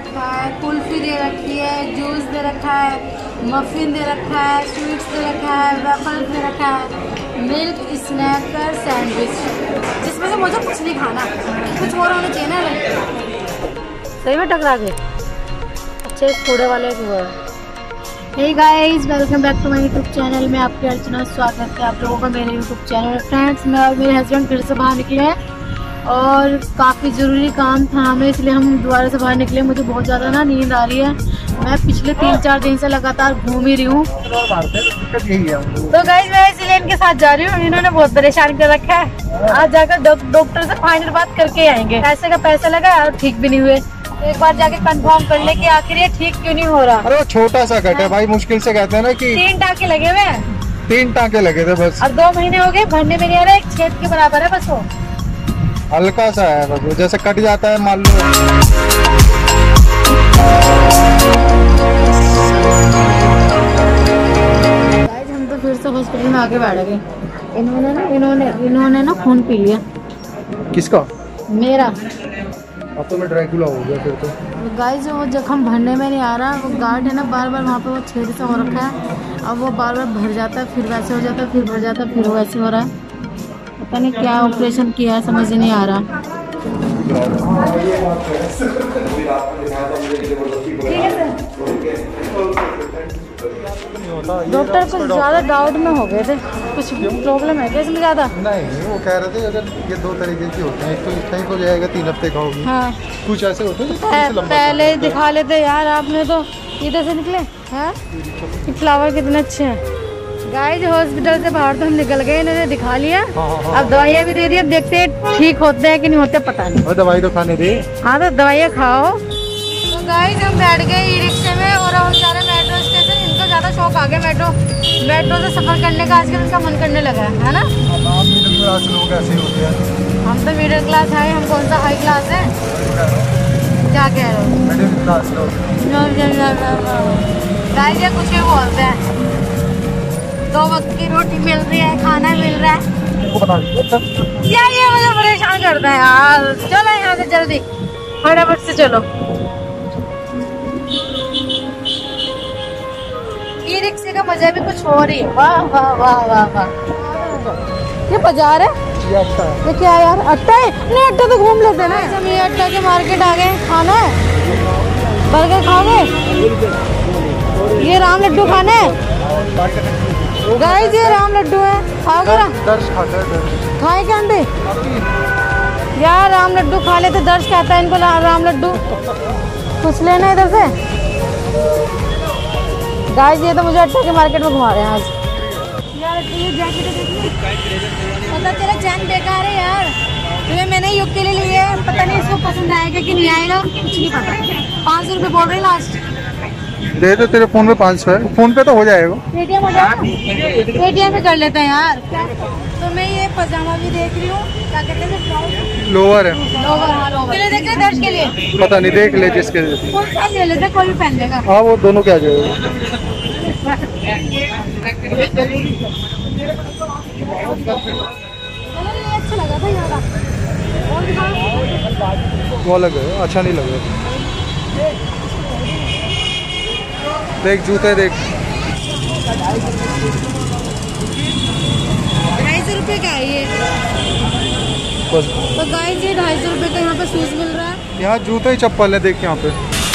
रखा है, कुल्फी दे रखी है, जूस दे रखा है, मफिन दे रखा है, स्वीट्स दे रखा है, वेफल्स दे रखा है, मिल्क स्नैकर सैंडविच, जिसमें से मुझे कुछ नहीं खाना, कुछ और होना चाहिए ना। सही में टकरा गए अच्छे थोड़े वाले हुए। Hey guys, welcome back to my YouTube channel में आपकी अर्चना। स्वागत है आप लोगों का मेरे यूट्यूब चैनल। फ्रेंड्स, मैं और मेरे हस्बैंड फिर से बाहर निकले हैं और काफ़ी ज़रूरी काम था हमें, इसलिए हम दोबारा से बाहर निकले। मुझे बहुत ज़्यादा ना नींद आ रही है। मैं पिछले 3-4 दिन से लगातार घूम ही रही हूँ। तो गाइस, मैं इसलिए इनके साथ जा रही हूँ। इन्होंने बहुत परेशान कर रखा है। आज जाकर डॉक्टर से फाइनल बात करके आएंगे। पैसे का पैसा लगा और ठीक भी नहीं हुए। एक बार जाके कंफर्म कर ले कि आखिर ये ठीक क्यों नहीं हो रहा। अरे वो छोटा सा कट है भाई, मुश्किल से कहते हैं ना कि 3 टाँके लगे हुए हैं। 3 टाँके लगे थे बस, और 2 महीने हो गए, भरने में नहीं आ रहा। एक छेद के बराबर है बस, वो हल्का सा है बस, जैसे कट जाता है मान लो। हम तो फिर से हॉस्पिटल में आके बैठ गए। इन्होंने ना खून पी लिया। किसका? मेरा। अब तो मैं ड्रैकुला हो गया फिर तो। गाइस, वो जख्म भरने में नहीं आ रहा। वो गार्ड है ना, बार बार वहाँ पे वो छेद सा हो रखा है। अब वो बार बार भर जाता है, फिर वैसे हो जाता है, फिर भर जाता है, फिर वैसे हो रहा है। पता नहीं क्या ऑपरेशन किया है, समझ ही नहीं आ रहा। डॉक्टर कुछ ज़्यादा डाउट में हो गए थे। कुछ प्रॉब्लम है क्या इसमें ज़्यादा? नहीं, वो कह रहे थे अगर ये 2 तरीके की होते हैं, एक तो इस टाइप हो जाएगा 3 हफ्ते का होगी। हाँ, कुछ ऐसे होते हैं पहले दिखा लेते यार। आपने तो इधर से निकले हैं। फ्लावर कितने अच्छे हैं। गाइस, हॉस्पिटल से बाहर तो हम निकल गए, इन्होंने दिखा लिया। अब दवाइयाँ भी दे दी। अब देखते हैं ठीक होते हैं कि नहीं होते, पता नहीं। और दवाई तो खाने दे। हाँ, तो दवाइयाँ खाओ। तो गाइस, हम बैठ गए ई रिक्शे में और हम जा रहे मेट्रो स्टेशन। इनको ज़्यादा शौक आ गया मेट्रो से सफ़र करने का। आजकल इनका मन करने लगा है ना। आप मिडिल क्लास लोग ऐसे ही होते हैं। हम तो मिडिल क्लास है, हम कौन सा हाई क्लास है? क्या कह रहे हो? मिडिल क्लास लोग। गाइस, ये कुछ भी बोलते हैं। 2 वक्त की रोटी मिल रही है, खाना मिल रहा है। क्या ये मुझे परेशान करता है यार। चलो यहाँ से जल्दी, फटाफट से चलो। ई रिक्शे का मजा भी कुछ हो रही है। वाह वाह वाह वाह वाह। ये बाजार है, ये क्या यार? अट्टा है? नहीं, अट्टा तो घूम लेते ना। हम ये अट्टा के मार्केट आ गए। खाना है, बर्गर खाओगे? ये राम लड्डू खाना है। गाइस, ये राम लड्डू है, खाओगे ना? दर्श खाता है, दर्श खाए क्या अंडे? यार राम लड्डू खा लेते। दर्श कहता है इनको राम लड्डू। कुछ लेना है इधर से? गाइस, ये तो मुझे अट्टा के मार्केट में घुमा रहे हैं आज। यार ये जैकेट देखिए, पता चला चैन बेकार है यार। तो मैंने युग के लिए लिए, पता नहीं इसको पसंद आएगा कि नहीं आएगा, कुछ नहीं पता। 500 रुपये बोल रहे लास्ट। दे दो, तेरे फोन में 500 है। फोन पे तो हो जाएगा। पेटीएम हो जाएगा? पेटीएम में कर लेते हैं यार। तो मैं ये पजामा भी देख रही हूँ, क्या कहते हैं, लोअर है। लोअर। हाँ, लोअर ले देख दर्श के लिए। पता नहीं, देख ले जिसके। कौन सा ले लेते, कोई भी पहन लेगा। हाँ, वो दोनों क्या जाएगा। अच्छा लगा था यार। वो अलग है, अच्छा नहीं लग रहा। देख जूते देख। 250 रुपये का है ये। बस तो गाइस, ये 250 रुपये का यहाँ पे शूज मिल रहा है। यहाँ जूते ही चप्पल है, देख यहाँ पे।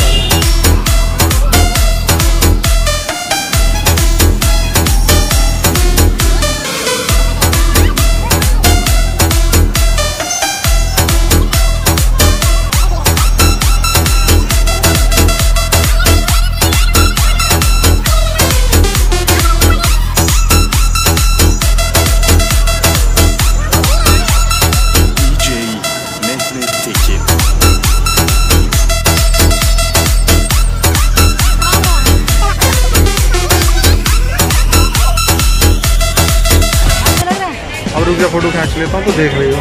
फोटो खींच लेता हूँ तो देख रही हो।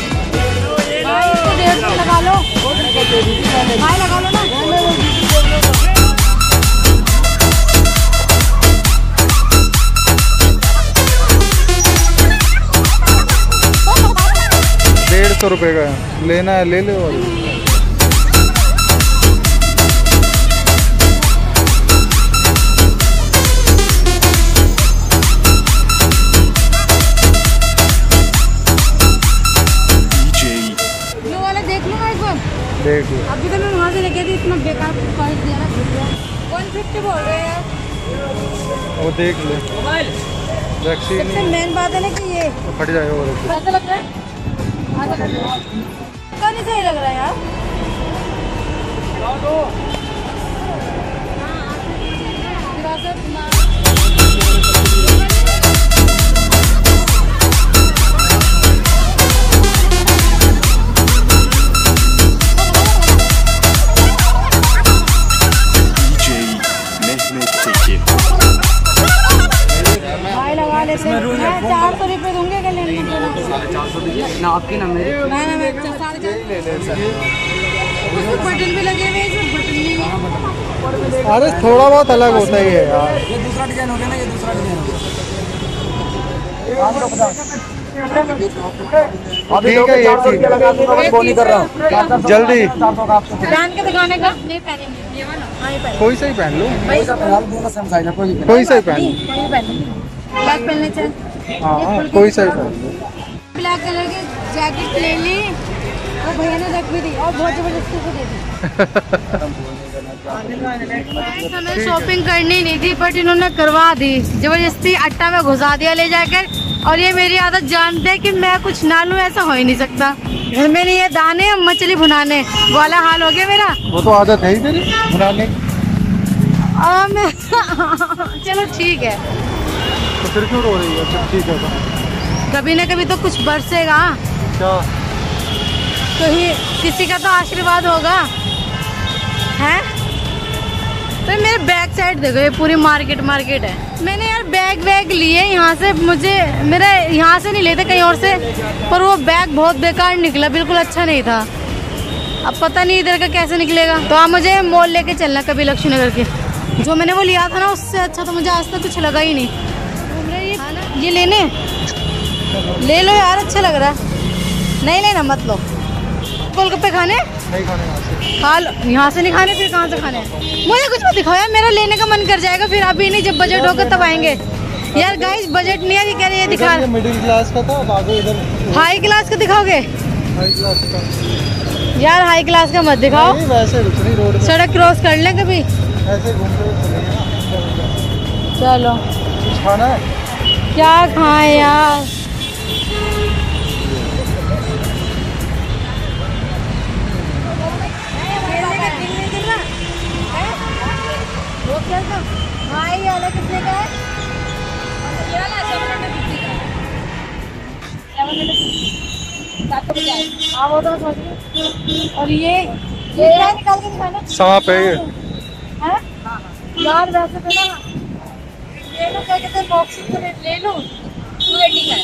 लगा लो, लगा लो ना। 150 रुपये का लेना है, ले लो। बेकार कर दिया ना 150 बोल रहे हैं। वो देख ले सबसे मेन बात है ना कि ये तो फट जाएगा वो। ऐसा लग रहा है नहीं सही लग रहा है यार। इसमें रूल है 400 रुपये दूंगे अगर लेने के लिए। 450 ना आपकी ना मेरी। मैं 450 बटन भी लगे हुए हैं, इसमें बटन भी है। अरे थोड़ा बहुत अलग होता ही है यार। ये दूसरा डिजाइन हो गया ना, ये दूसरा डिजाइन हो गया। ठीक है ये ठीक है। फोन नहीं कर रहा हूँ जल्दी पहन के दिखाने का नहीं पहनेंगे ये वाला। हाँ, ये पहन कोई सही पहन लो। कोई सा साइज है, कोई कोई सही पहन लो। कोई पहनेंगे ब्लैक पहनने चाहिए। हाँ कोई सही पहन लो। ब्लैक कलर की जैकेट ले ली और भैया ने रख भी दी और बहुत जबरदस्ती से दे दी। हमें शॉपिंग करनी नहीं थी बट इन्होंने करवा दी जबरदस्ती। अट्टा में घुसा दिया ले जाकर। और ये मेरी आदत जानते हैं कि मैं कुछ ना लूं, ऐसा हो ही नहीं सकता। घर में नहीं है दाने मछली भुनाने वाला हाल हो गया मेरा। वो तो आदत है ही तेरी बनाने की। चलो ठीक है तो फिर क्यों रो रही है? अच्छा ठीक है तो। कभी ना कभी तो कुछ बरसेगा। क्या कहीं किसी का तो आशीर्वाद होगा है। तो मेरे बैक साइड देखो, ये पूरी मार्केट है। मैंने यार बैग लिए यहाँ से, मुझे मेरा यहाँ से नहीं लेते कहीं और से, पर वो बैग बहुत बेकार निकला, बिल्कुल अच्छा नहीं था। अब पता नहीं इधर का कैसे निकलेगा। तो आप मुझे मॉल लेके चलना कभी लक्ष्मी नगर के। जो मैंने वो लिया था ना उससे अच्छा तो मुझे आज तक कुछ लगा ही नहीं। ये लेने ले लो यार, अच्छा लग रहा है। नहीं लेना मत लो। गोलगप्पे खाने नहीं खाने यहाँ से। खा लो, यहाँ से नहीं खाने फिर कहाँ से खाने? मुझे कुछ मत दिखाओ यार, मेरा लेने का मन कर जाएगा फिर। अभी नहीं, जब बजट होगा तब आएंगे। यार गाइस बजट नहीं है, ये कह रहे ये दिखा। मिडिल क्लास का था, अब आगे इधर हाई क्लास का दिखाओगे? हाई क्लास का यार हाई क्लास का मत दिखाओ। नहीं, वैसे कुछ नहीं, रोड में सड़क क्रॉस कर लें कभी। ऐसे घूमते हुए चलेंगे ना। चलो कुछ खाना है? क्या खाएं यार? कितने का है? वो तो सोच रही। और ये क्या निकाल के दिखाना? सांप है ये। हैं? यार वैसे तो ना ले लो, क्या कहते हैं बॉक्सिंग तो ले लो। 280 का है।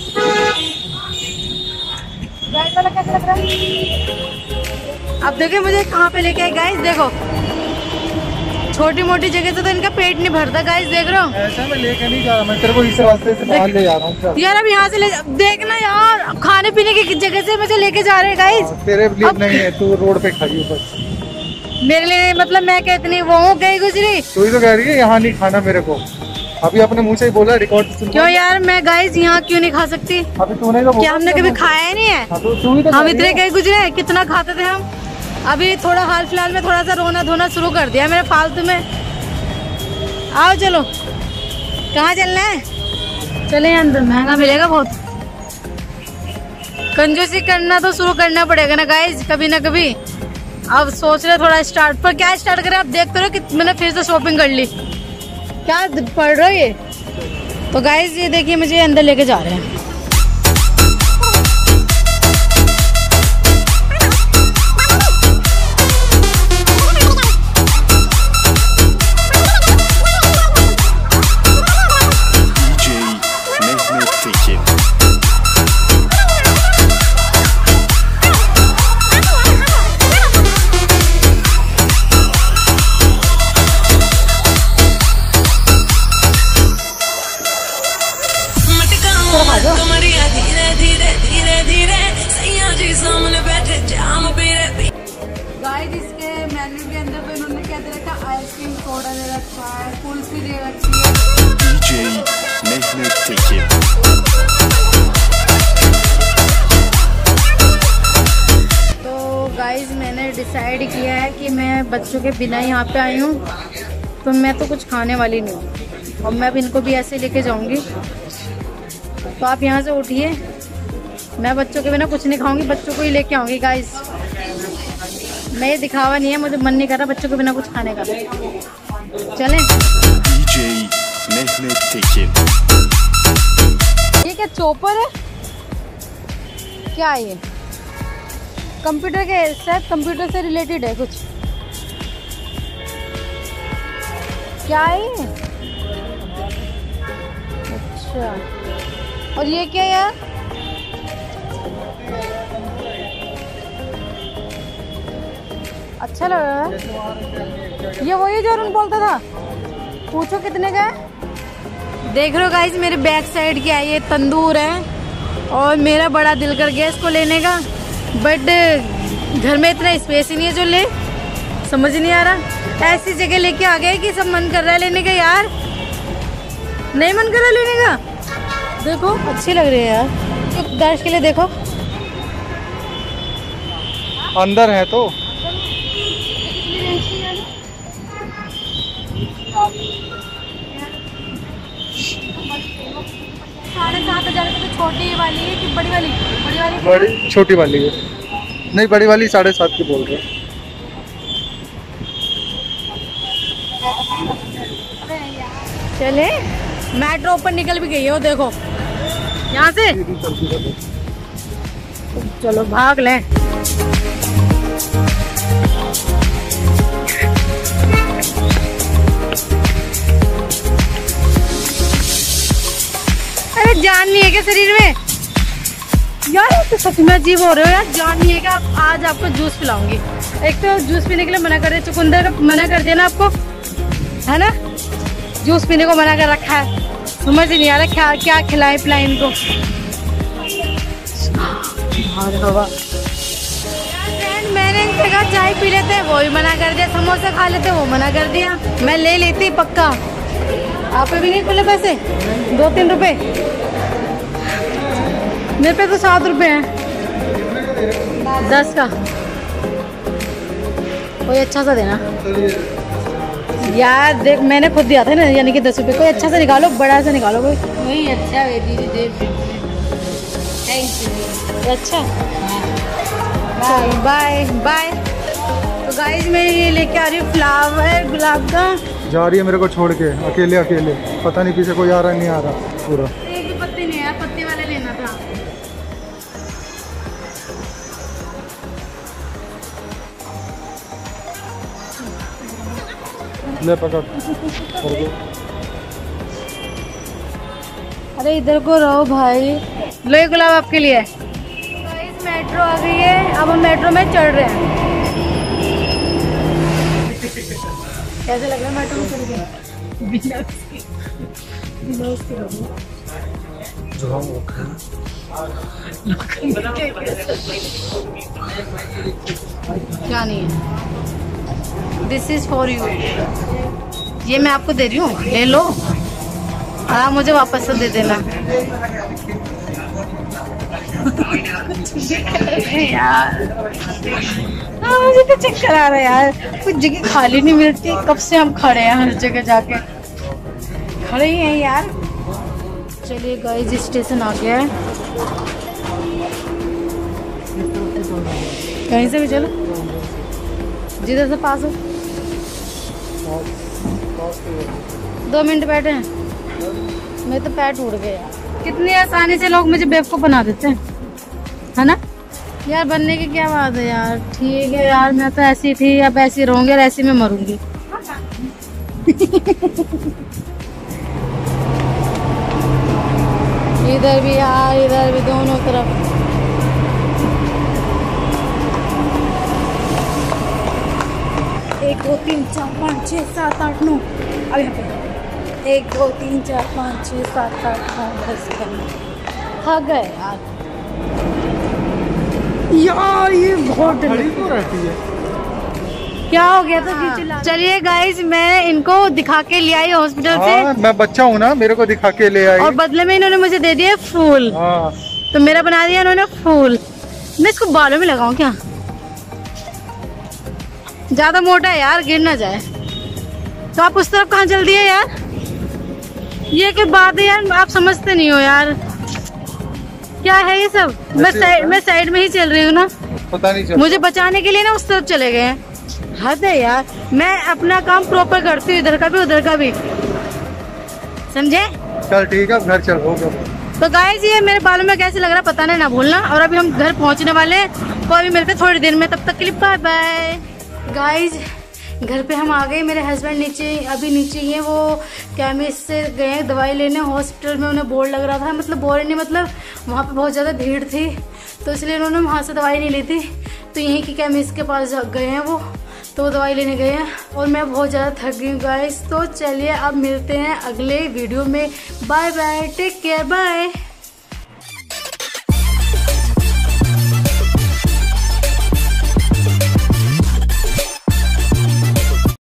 ब्राइट वाला कैसा लग रहा है? अब देखिए मुझे कहाँ पे लेके आए गाइस, देखो छोटी मोटी जगह से तो इनका पेट नहीं भरता गाइस, देख रहे हो। ऐसा मैं लेके नहीं जा रहा, मैं तेरे को इस रास्ते से बाहर ले जा रहा हूँ। यार अब यहाँ से ले देखना यार, खाने पीने की जगह से मुझे लेके जा रहे हैं गाइस। तेरे लिए नहीं है, तू रोड पे खाई बस। मेरे लिए मतलब मैं कहती वो हूँ कहीं गुजरी। तू ही तो कह रही है यहाँ नहीं खाना मेरे को। अभी अपने मुँह से ही बोला, रिकॉर्ड सुन। क्यों यार मैं गाइस यहाँ क्यों नहीं खा सकती? अभी तूने तो क्या हमने कभी खाया ही नहीं है? हम इतने कहीं गुजरे, कितना खाते थे हम। अभी थोड़ा हाल फिलहाल में थोड़ा सा रोना धोना शुरू कर दिया मेरे फालतू में। आओ चलो, कहाँ चलना है? चले अंदर, महंगा मिलेगा बहुत। कंजूसी करना तो शुरू करना पड़ेगा ना गाइस, कभी ना कभी। अब सोच रहे थोड़ा स्टार्ट, पर क्या स्टार्ट करें? आप देखते रहो कि मैंने फिर से शॉपिंग कर ली। क्या पढ़ रहे हो ये? तो गाइस ये देखिए मुझे अंदर लेके जा रहे हैं। गाइस इसके मेन्यू के अंदर तो इन्होंने क्या दे रखा? आइसक्रीम सोडा दे रखा है, कुल्फी दे रखी है। तो गाइस मैंने डिसाइड किया है कि मैं बच्चों के बिना यहाँ पे आई हूँ, तो मैं तो कुछ खाने वाली नहीं हूँ और मैं अब इनको भी ऐसे लेके जाऊँगी। तो आप यहाँ से उठिए, मैं बच्चों के बिना कुछ नहीं खाऊंगी, बच्चों को ही लेके आऊँगी गाइस। मैं ये दिखावा नहीं है, मुझे मन नहीं कर रहा बच्चों के बिना कुछ खाने का। चलें। ये क्या चॉपर है? क्या है ये? कंप्यूटर के शायद कंप्यूटर से रिलेटेड है कुछ। क्या है ये? अच्छा, और ये क्या यार? अच्छा लग रहा है। ये वही जो अरुण बोलता था, पूछो कितने का है। देख रहे हो गाइस मेरे बैक साइड क्या है, ये तंदूर है और मेरा बड़ा दिल कर गया इसको लेने का, बट घर में इतना स्पेस ही नहीं है जो ले, समझ नहीं आ रहा। ऐसी जगह लेके आ गए कि सब मन कर रहा है लेने का यार, नहीं मन कर रहा लेने का। देखो अच्छी लग रही है यार, दर्श के लिए देखो अंदर है तो 7,500 रुपये। तो छोटी वाली है कि बड़ी वाली? बड़ी छोटी वाली है, नहीं बड़ी वाली 7.5 की बोल रहे हैं। चले, मेट्रो ऊपर निकल भी गई है वो, देखो यहाँ से। चलो भाग लें। अरे जान नहीं है क्या शरीर में यार? तो सच में अजीब हो रहे हो यार, जान नहीं है क्या? आज आपको जूस पिलाऊंगी। एक तो जूस पीने के लिए मना कर रहे, चुकंदर का मना कर दिया ना आपको, है ना? जूस पीने को मना कर रखा है, समझ ही नहीं आ रहा क्या खिलाए पिलाए इनको। मैंने इनसे कहा चाय पी लेते हैं, वो भी मना कर दिया। समोसा खा लेते, वो मना कर दिया। मैं ले लेती पक्का। आप पे भी नहीं खुले पैसे? 2-3 रुपए मेरे पे तो 7 रुपए हैं 10 का। कोई अच्छा सा देना यार। देख मैंने खुद दिया था ना, यानी कि 10 रुपए। कोई अच्छा सा निकालो, बड़ा सा निकालो कोई। वही अच्छा है दीदी, थैंक यू। अच्छा बाय बाय। तो गाइस मैं ये लेके आ रही हूँ फ्लावर गुलाब का। जा रही है मेरे को छोड़ के अकेले अकेले, पता नहीं पीछे कोई आ रहा नहीं आ रहा पूरा। एक भी पत्ती नहीं है, पत्ती वाले लेना था। ले पकड़। अरे इधर को रहो भाई। लो ये गुलाब आपके लिए। गाइस मेट्रो आ गई है, अब हम मेट्रो में चढ़ रहे हैं। कैसे लग रहा है मेट्रो में चढ़ के? क्या नहीं है, दिस इज फॉर यू। ये मैं आपको दे रही हूँ, ले लो। हाँ मुझे वापस से दे देना यार। हाँ मुझे तो चक्कर आ रहा है यार, कुछ जगह खाली नहीं मिलती। कब से हम खड़े हैं, हर जगह जाके खड़े ही हैं यार। चलिए गाइस स्टेशन आ गया है, कहीं से भी चलो जिधर से पास हो। 2 मिनट बैठे हैं, मेरे तो पैर टूट गए यार। कितनी आसानी से लोग मुझे बेवकूफ बना देते हैं, है ना यार? बनने की क्या बात है यार। ठीक है यार, मैं तो ऐसी थी, अब ऐसी रहूंगी और ऐसी में मरूंगी। इधर भी यार, इधर भी, दोनों तरफ। एक 2 3 4 5 6 7 8 9। अब यहाँ पे 1 2 3 4 5 6 7 8 9 10 थक गए यार। यार ये बहुत खड़ी तो रहती है, क्या हो गया था? चलिए गाइस मैं इनको दिखा के ले आई हॉस्पिटल से। मैं बच्चा हूँ ना, मेरे को दिखा के ले आई और बदले में इन्होंने मुझे दे दिए फूल। तो मेरा बना दिया इन्होंने फूल। मैं इसको बालों में लगाऊं क्या? ज्यादा मोटा है यार, गिर ना जाए। तो आप उस तरफ कहाँ चल दिए यार? ये क्या बात है यार, आप समझते नहीं हो यार, क्या है ये सब। मैं साइड में ही चल रही हूँ ना, पता नहीं चल, मुझे बचाने के लिए ना उस तरफ चले गए हैं। हद है यार, मैं अपना काम प्रॉपर करती हूँ, इधर का भी उधर का भी, समझे? चल ठीक है, घर चल होगा। तो गाइस ये मेरे बालों में कैसे लग रहा है पता नहीं, ना भूलना। और अभी हम घर पहुंचने वाले हैं, तो अभी मिलते हैं थोड़ी देर में, तब तक के लिए बाय बाय। गाइस घर पे हम आ गए, मेरे हस्बैंड नीचे ही है, वो केमिस्ट से गए दवाई लेने। हॉस्पिटल में उन्हें बोर्ड लग रहा था, मतलब बोर्ड नहीं, मतलब वहाँ पे बहुत ज़्यादा भीड़ थी, तो इसलिए उन्होंने वहाँ से दवाई नहीं ली थी, तो यहीं की केमिस्ट के पास गए हैं वो, तो दवाई लेने गए हैं। और मैं बहुत ज़्यादा थक गई हूँ गाइस। तो चलिए अब मिलते हैं अगले वीडियो में, bye bye, take care, bye.